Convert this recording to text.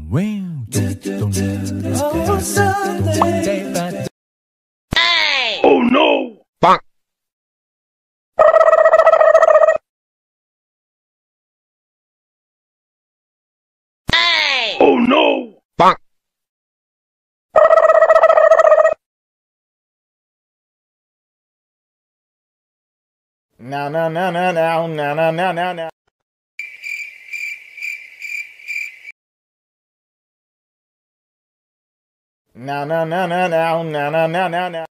Oh no! Bonk. Oh no! Bonk. No, no, no, no, no, no, no, no, no, no. No, no, no, no, no, no, no, no, no, no.